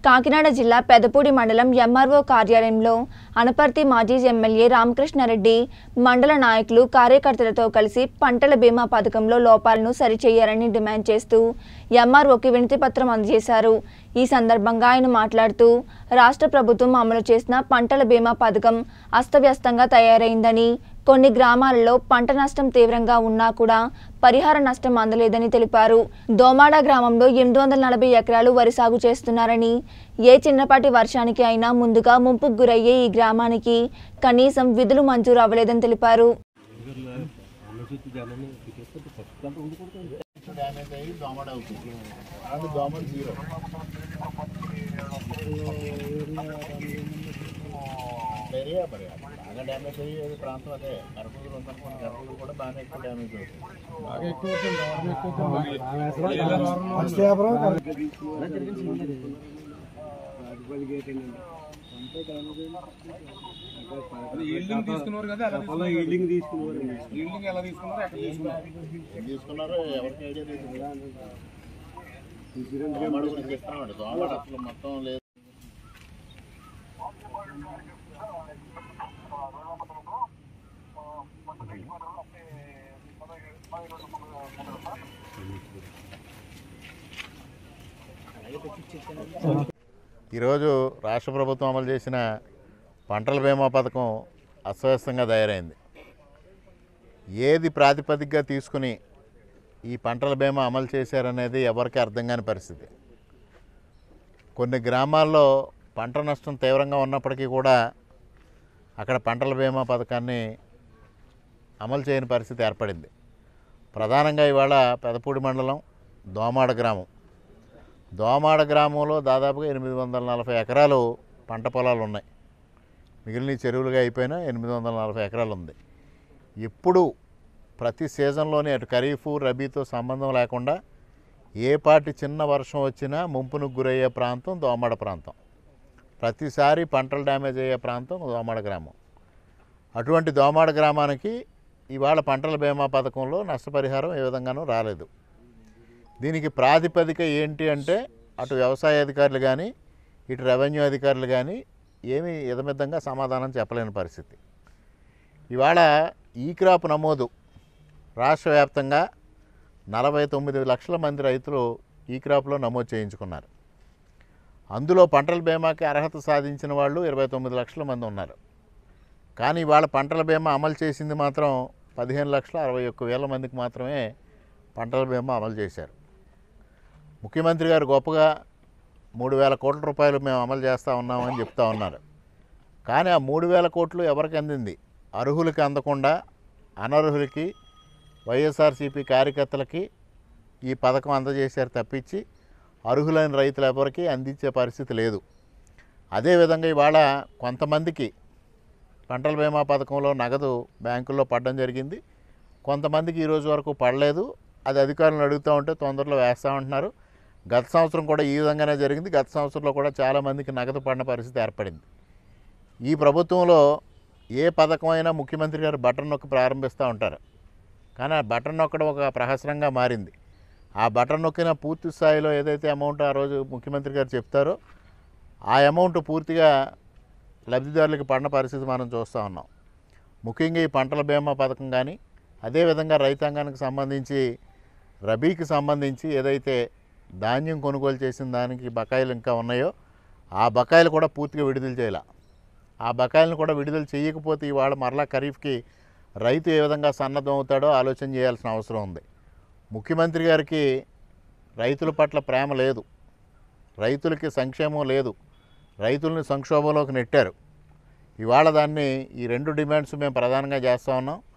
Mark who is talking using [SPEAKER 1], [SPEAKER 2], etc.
[SPEAKER 1] కాకినాడ జిల్లా పెదపూడి మండలం ఎంఆర్ఓ కార్యాలయంలో అనపర్తి మాజీ ఎమ్మెల్యే రామకృష్ణారెడ్డి మండల నాయకులు కార్యకర్తలతో కలిసి పంటల బీమా పథకంలో లోపాలను సరిచేయాలని డిమాండ్ చేస్తూ ఎంఆర్ఓకి వినతిపత్రం అందజేశారు। ఈ సందర్భంగా ఆయన మాట్లాడుతూ రాష్ట్ర ప్రభుత్వం అమలు చేసిన పంటల బీమా పథకం అస్తవ్యస్తంగా తయారైందని, కొన్ని గ్రామాలలో పంట నష్టం తీవ్రంగా ఉన్నా కూడా పరిహార నష్టం అందలేదని తెలిపారు। దోమాడ గ్రామంలో 840 ఎకరాలు వరి సాగు చేస్తున్నారని, ఏ చిన్నపాటి వర్షానికి అయినా ముందుగా ముంపుకు గురయ్యే ఈ గ్రామానికి కనీసం విధులు మంజూరు అవ్వలేదని తెలిపారు।
[SPEAKER 2] బాగా డ్యామేజ్ అయ్యే ప్రాంతం అదే కరపూరు ఉందనుకోండి, కరపూరు కూడా బాగా ఎక్కువ డ్యామేజ్ అవుతుంది। తీసుకున్నారు ఎవరికి ఐడియా లేదు, గురించి ఇస్తున్నామండి। దోమడ అసలు మొత్తం లేదు। ఈరోజు రాష్ట్ర ప్రభుత్వం అమలు చేసిన పంటల బీమా పథకం అస్తవ్యస్తంగా తయారైంది। ఏది ప్రాతిపదికగా తీసుకుని ఈ పంటల బీమా అమలు చేశారనేది ఎవరికి అర్థం కాని పరిస్థితి। కొన్ని గ్రామాల్లో పంట నష్టం తీవ్రంగా ఉన్నప్పటికీ కూడా అక్కడ పంటల బీమా పథకాన్ని అమలు చేయని పరిస్థితి ఏర్పడింది। ప్రధానంగా ఇవాళ పెదపూడి మండలం దోమాడ గ్రామం, దోమాడ గ్రామంలో దాదాపుగా 840 ఎకరాలు పంట పొలాలు ఉన్నాయి। మిగిలిన చెరువులుగా అయిపోయినా 840 ఎకరాలు ఉంది। ఇప్పుడు ప్రతి సీజన్లోనే అటు ఖరీఫ్ రబీతో సంబంధం లేకుండా ఏ పాటి చిన్న వర్షం వచ్చినా ముంపునకు గురయ్యే ప్రాంతం దోమాడ ప్రాంతం। ప్రతిసారి పంటలు డ్యామేజ్ అయ్యే ప్రాంతం దోమాడ గ్రామం। అటువంటి దోమాడ గ్రామానికి ఇవాళ పంటల బీమా పథకంలో నష్టపరిహారం ఏ విధంగానూ రాలేదు। దీనికి ప్రాతిపదిక ఏంటి అంటే అటు వ్యవసాయ అధికారులు కానీ ఇటు రెవెన్యూ అధికారులు కానీ ఏమీ యథమిద్దంగా సమాధానం చెప్పలేని పరిస్థితి। ఇవాళ ఈ క్రాప్ నమోదు రాష్ట్ర వ్యాప్తంగా 49 లక్షల మంది రైతులు ఈ క్రాప్లో నమోదు చేయించుకున్నారు। అందులో పంటల బీమాకి అర్హత సాధించిన వాళ్ళు 29 లక్షల మంది ఉన్నారు। కానీ ఇవాళ పంటల బీమా అమలు చేసింది మాత్రం 15,61,000 మందికి మాత్రమే పంటల బీమా అమలు చేశారు। ముఖ్యమంత్రి గారు గొప్పగా 3,000 కోట్ల రూపాయలు మేము అమలు చేస్తూ ఉన్నామని చెప్తా ఉన్నారు। కానీ ఆ 3,000 కోట్లు ఎవరికి అందింది? అర్హులకి అందకుండా అనర్హులకి, వైఎస్ఆర్సీపీ కార్యకర్తలకి ఈ పథకం అందజేశారు తప్పించి అర్హులైన రైతులు ఎవరికి అందించే పరిస్థితి లేదు। అదేవిధంగా ఇవాళ కొంతమందికి పంటల బీమా పథకంలో నగదు బ్యాంకుల్లో పడడం జరిగింది, కొంతమందికి ఈరోజు వరకు పడలేదు। అది అధికారులను అడుగుతూ ఉంటే తొందరలో వేస్తామంటున్నారు। గత సంవత్సరం కూడా ఈ విధంగానే జరిగింది। గత సంవత్సరంలో కూడా చాలామందికి నగదు పడిన పరిస్థితి ఏర్పడింది। ఈ ప్రభుత్వంలో ఏ పథకమైనా ముఖ్యమంత్రి గారు బటన్ నొక్కి ప్రారంభిస్తూ ఉంటారు, కానీ ఆ బటన్ నొక్కడం ఒక ప్రహసనంగా మారింది। ఆ బటన్ నొక్కిన పూర్తి స్థాయిలో ఏదైతే అమౌంట్ ఆ రోజు ముఖ్యమంత్రి గారు చెప్తారో ఆ అమౌంట్ పూర్తిగా లబ్ధిదారులకు పడిన పరిస్థితి మనం చూస్తూ ఉన్నాం। ముఖ్యంగా ఈ పంటల బీమా పథకం కానీ అదేవిధంగా రైతాంగానికి సంబంధించి రబీకి సంబంధించి ఏదైతే ధాన్యం కొనుగోలు చేసిన దానికి బకాయిలు ఇంకా ఉన్నాయో ఆ బకాయిలు కూడా పూర్తిగా విడుదల చేయాలి। ఆ బకాయిలను కూడా విడుదల చేయకపోతే ఇవాళ మరలా ఖరీఫ్కి రైతు ఏ విధంగా సన్నద్ధం అవుతాడో ఆలోచన చేయాల్సిన అవసరం ఉంది। ముఖ్యమంత్రి గారికి రైతుల పట్ల ప్రేమ లేదు, రైతులకి సంక్షేమం లేదు, రైతుల్ని సంక్షోభంలోకి నెట్టారు। ఇవాళ దాన్ని ఈ 2 డిమాండ్స్ మేము ప్రధానంగా చేస్తూ ఉన్నాం।